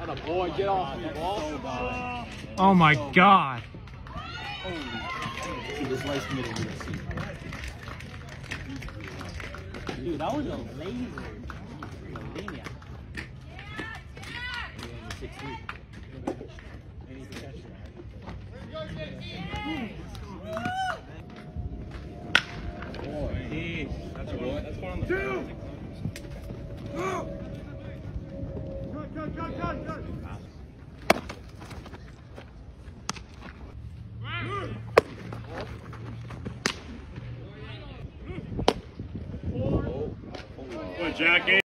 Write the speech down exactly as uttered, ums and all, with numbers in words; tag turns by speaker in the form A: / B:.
A: Atta boy, get off me, ball.
B: Oh my God.
A: See this last minute in the seat. Dude, that was a laser. A linea. six three. Boy, that's a boy. That's one on the two. Go! Go, go, go, go, go! Jack.